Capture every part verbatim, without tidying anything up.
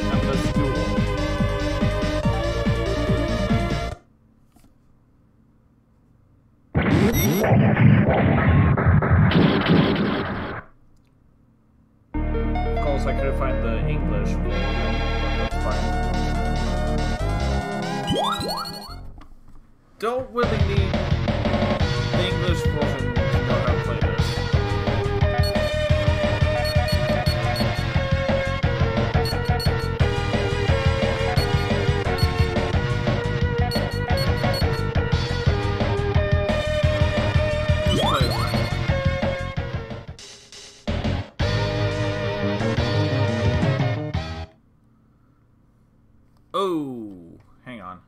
Endless Duel. Of course, I could find the English version, but that's fine. Don't really need the English version to know how to play this. Oh, hang on.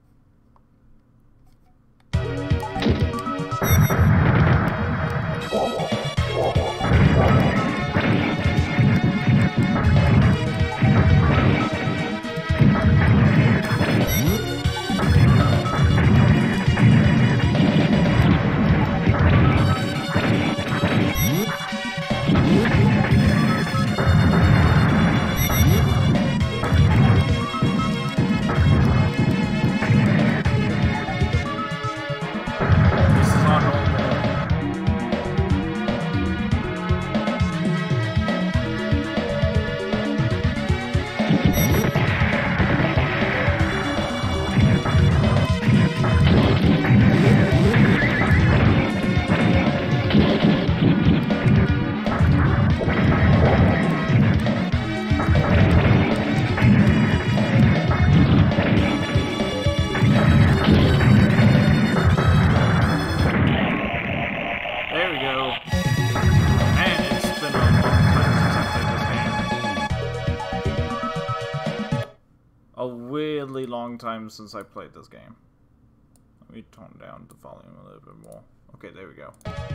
Long time since I played this game. Let me tone down the volume a little bit more. Okay, there we go.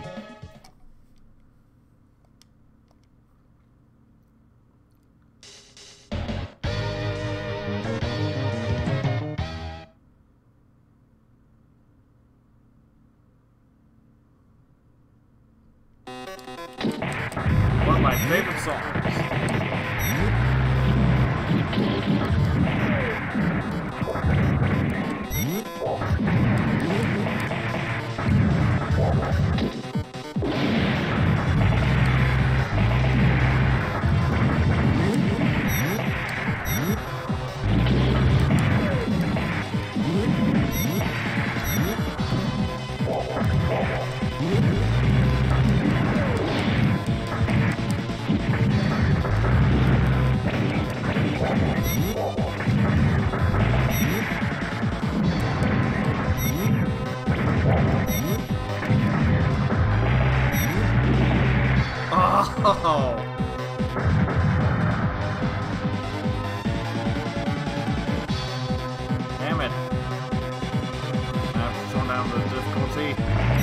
One of my favorite songs. Oh! Damn it. I have to tone down the difficulty.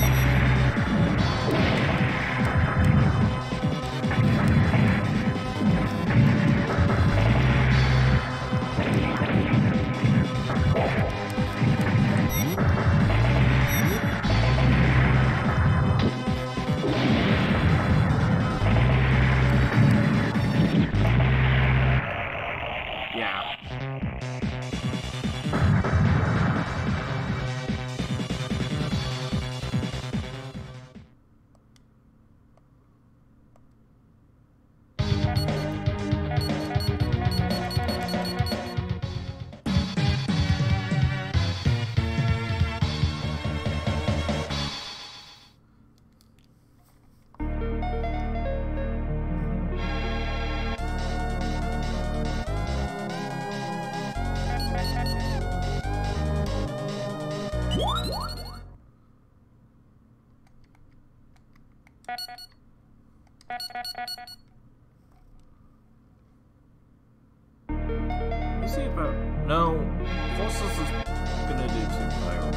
Let's see about no. Forces is gonna do two player.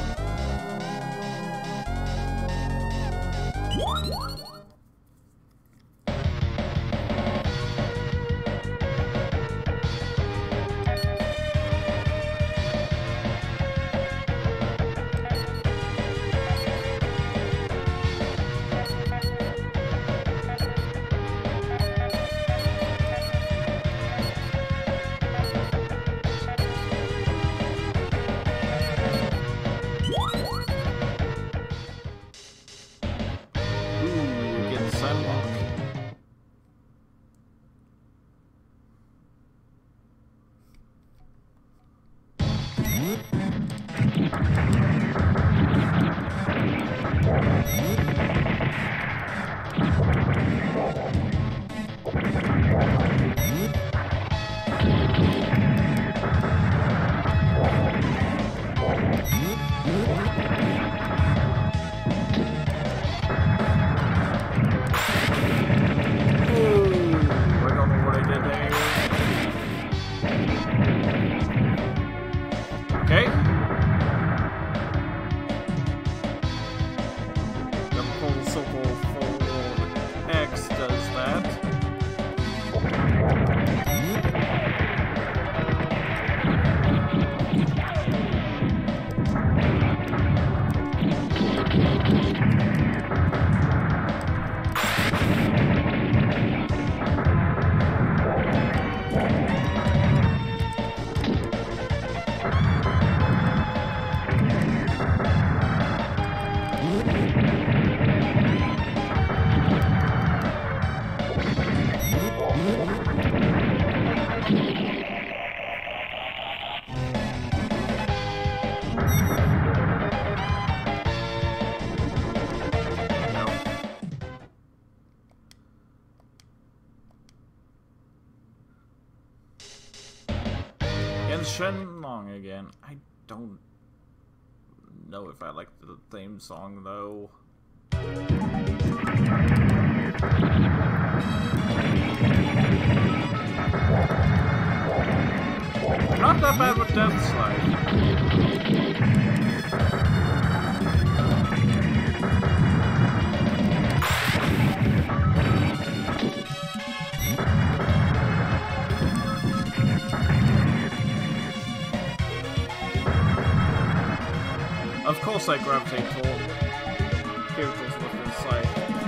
And Shenlong again. I don't know if I like the theme song though. Not that bad with Death Slide. Of course I gravitate toward characters with insight.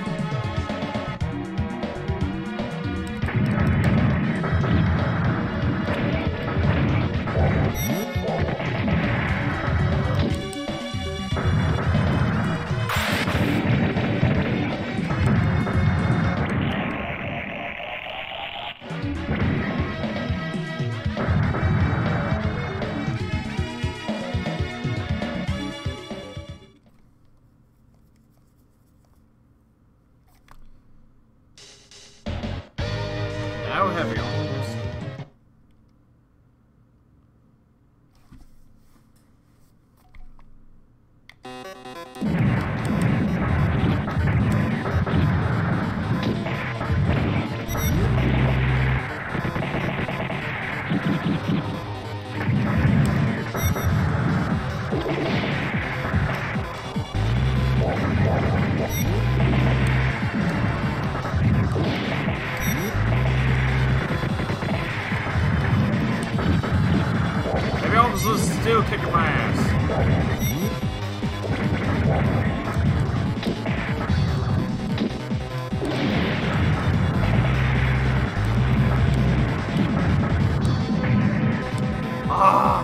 Now heavy arms. Still kicking my ass. Ah!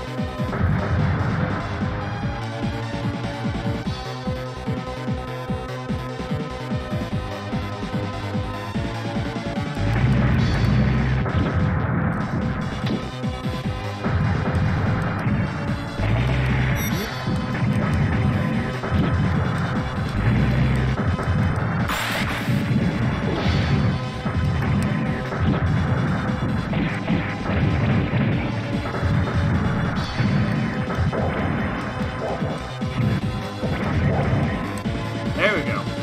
There we go.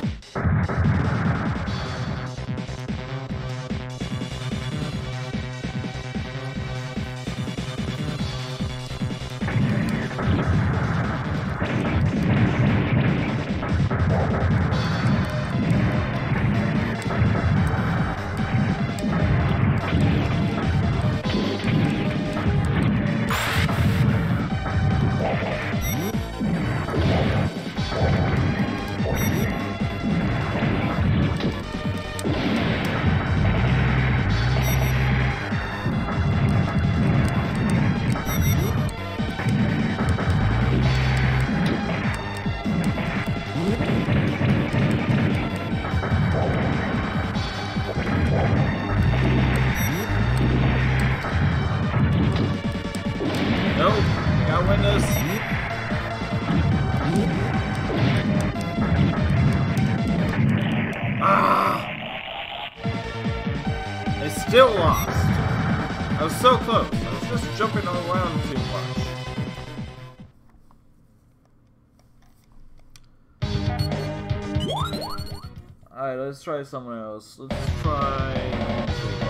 Nope, gotta win this. Ah! They still lost. I was so close. I was just jumping around too much. Alright, let's try someone else. Let's try...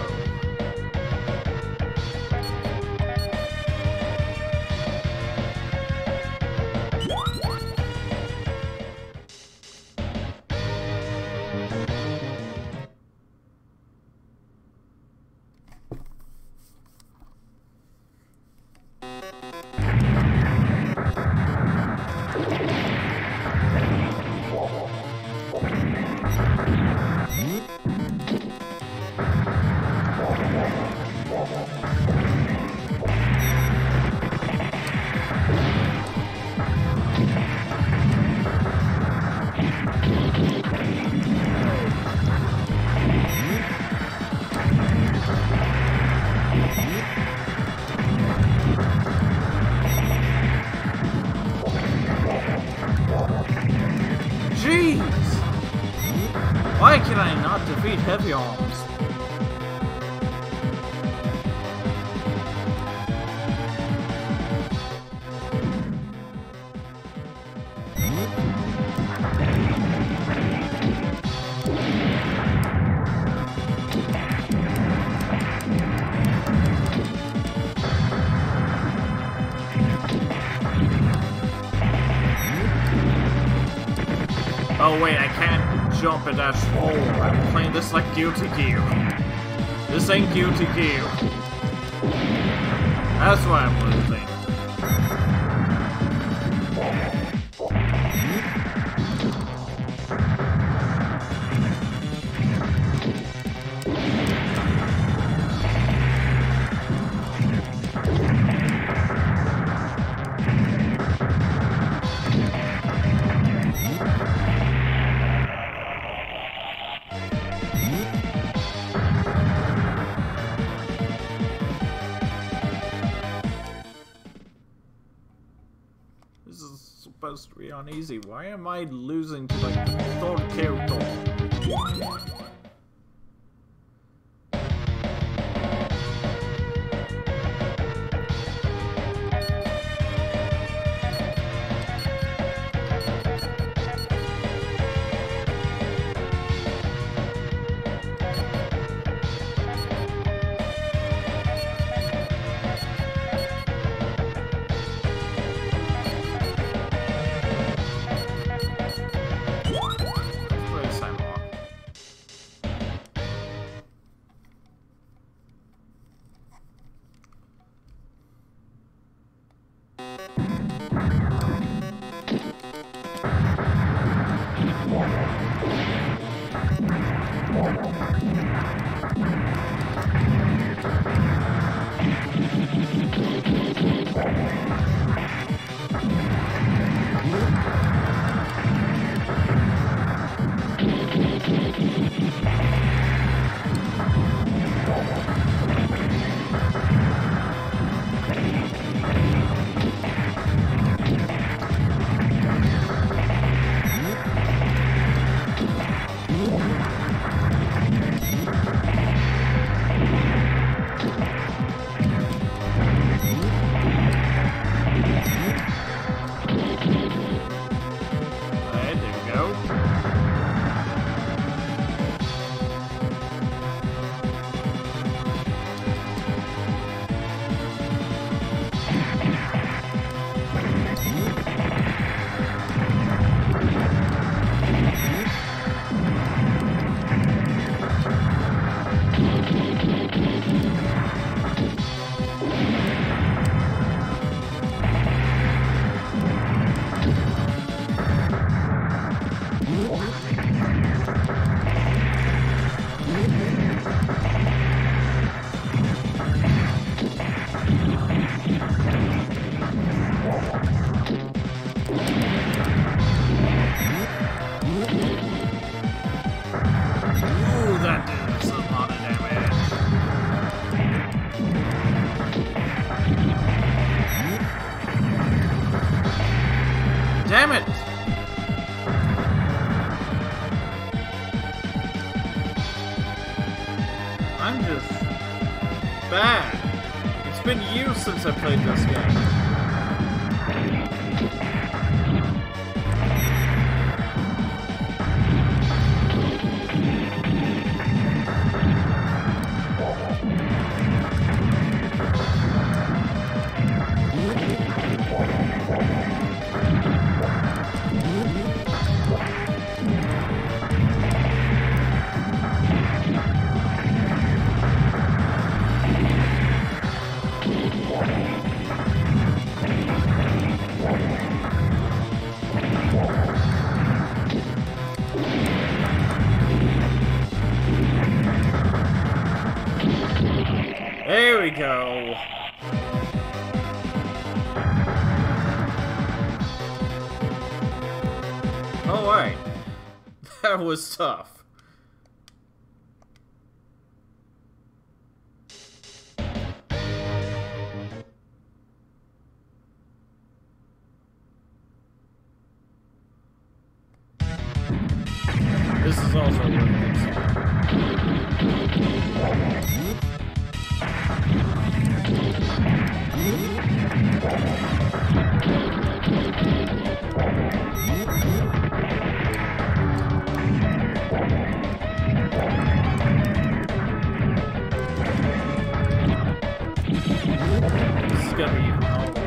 Why can I not defeat heavy arms? Oh wait, I can't jump and dash forward. I'm playing this like Guilty Gear. This ain't Guilty Gear. That's why I'm losing. This is supposed to be on easy. Why am I losing to like the third character? Damn it! I'm just bad. It's been years since I played this game. There we go. All right. That was tough. This is also a really good song. This is gonna be even harder.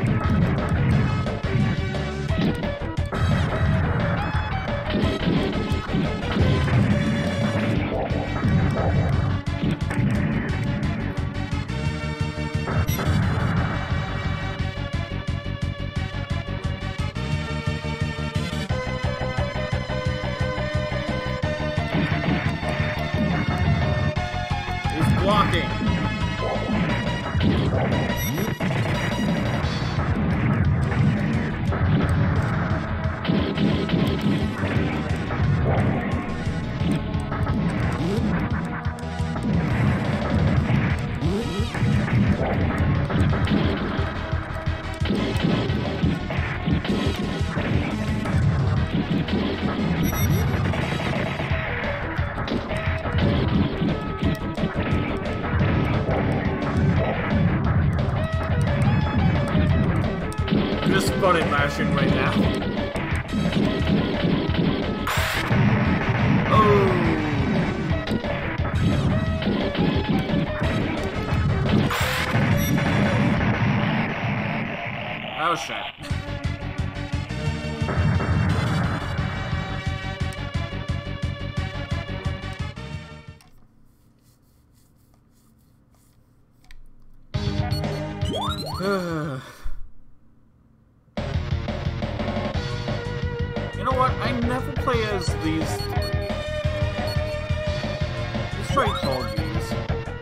Just button mashing right now. Oh. Oh shit. You know what? I never play as these three. Let's try Corgis.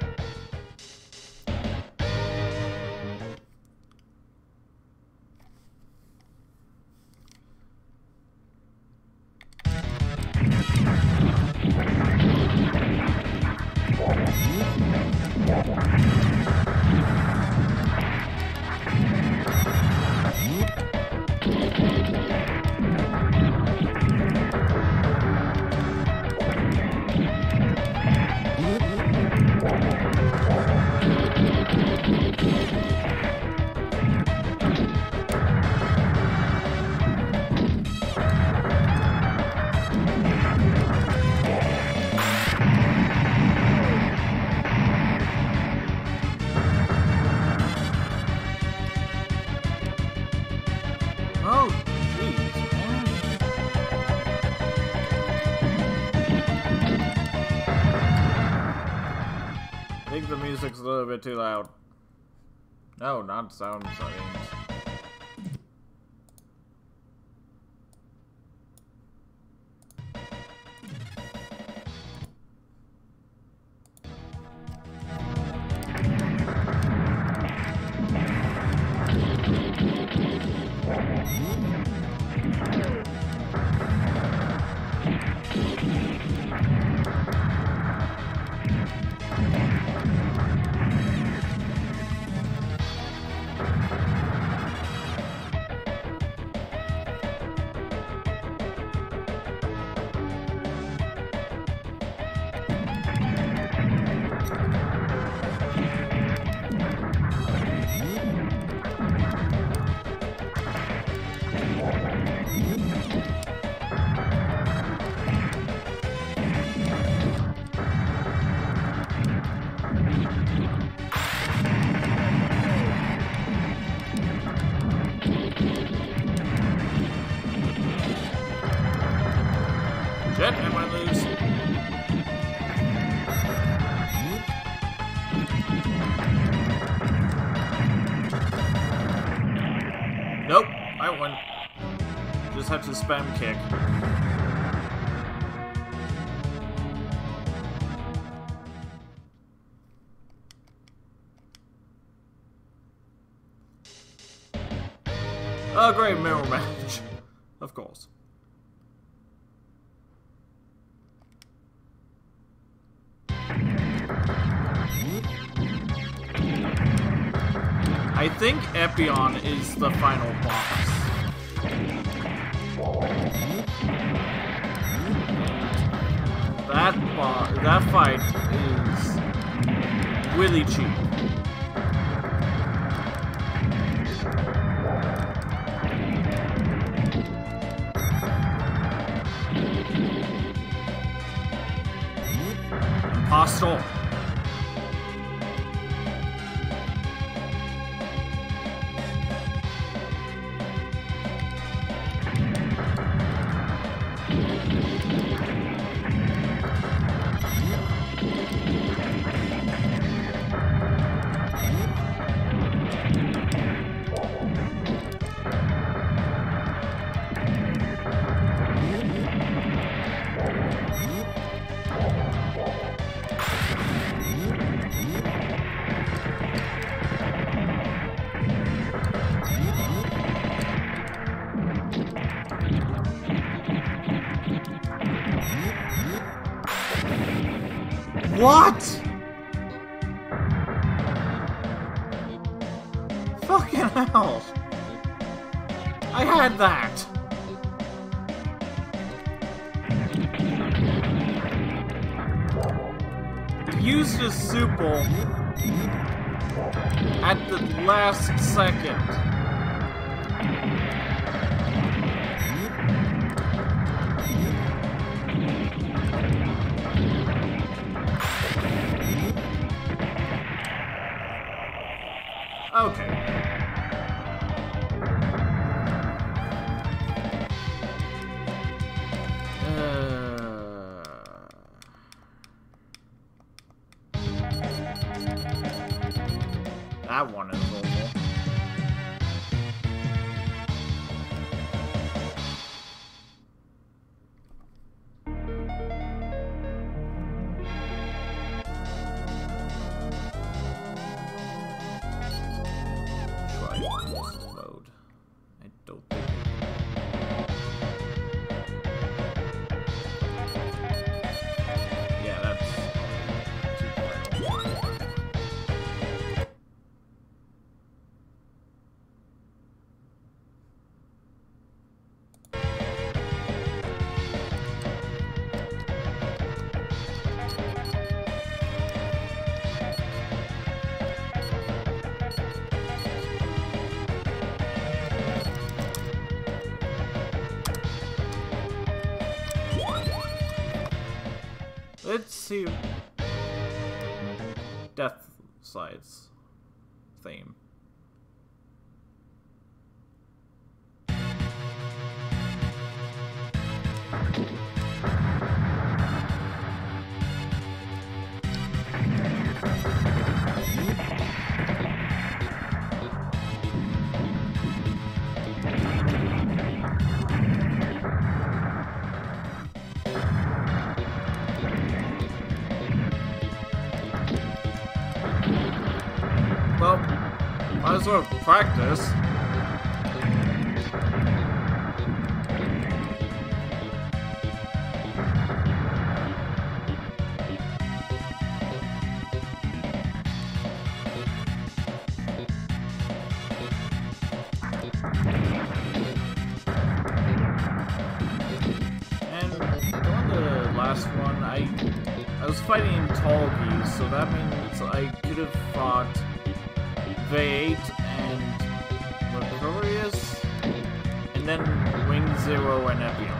Oh, jeez, man. I think the music's a little bit too loud. No, not sound settings. Shit, I might lose. Nope, I won. Just had to spam kick. Oh, great mirror match. Of course. I think Epion is the final boss. That boss, that fight is really cheap. Hostile. What? Fucking hell. I had that. Used a supple at the last second. Okay. That one is oval. Try this mode. I don't think yeah, that's let's see. Death Sides theme. Well, might as well practice. And on the last one, I I was fighting tall bees, so that means I could have fought V eight and Mercurius, and then Wing Zero and Epion.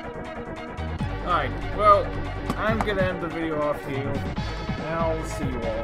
Alright, well, I'm gonna end the video off here, and I'll see you all